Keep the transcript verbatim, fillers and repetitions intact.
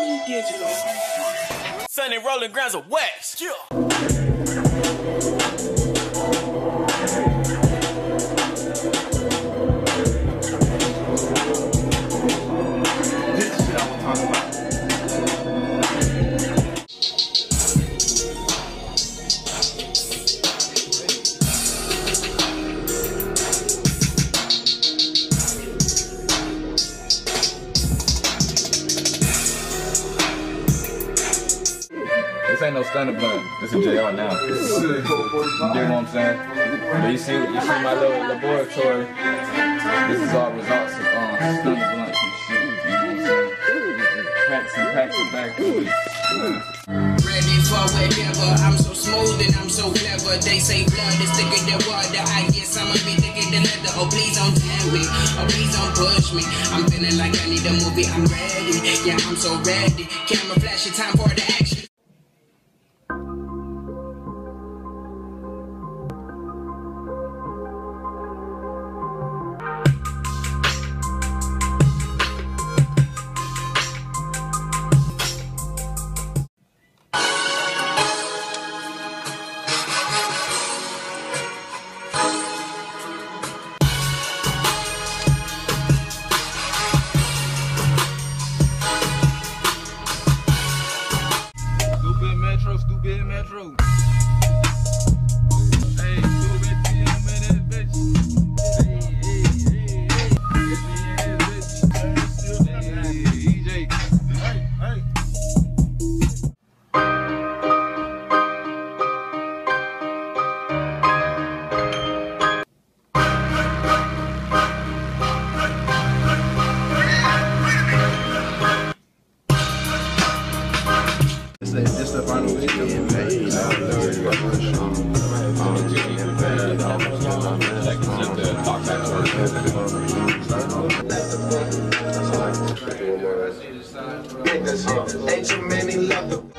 Money Digital. Sunny rolling grounds of West. Yeah. This ain't no stunner blunt. This is J R now. You dig what I'm saying? But you see, you see my little laboratory. This is all results of um, stunner blunts and shit. You know what I'm saying? Packs and packs of back booties. Ready for whatever. I'm so smooth and I'm so clever. They say blood is thicker than water. I guess I'ma be thicker than leather. Oh, please don't tell me. Oh, please don't push me. I'm feeling like I need a movie. I'm ready. Yeah, I'm so ready. Camera flashing, time for the action. Stupid Metro. Hey, stupid T M in this bitch. Hey, hey, hey, hey. Get me in this bitch. Hey, E J. Hey, hey. This the final video. Ain't too many left.